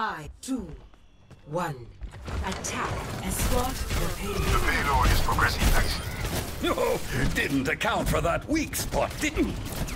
5, 2, 1. Attack. Escort the payload. The payload is progressing nicely. No, didn't account for that weak spot, didn't we?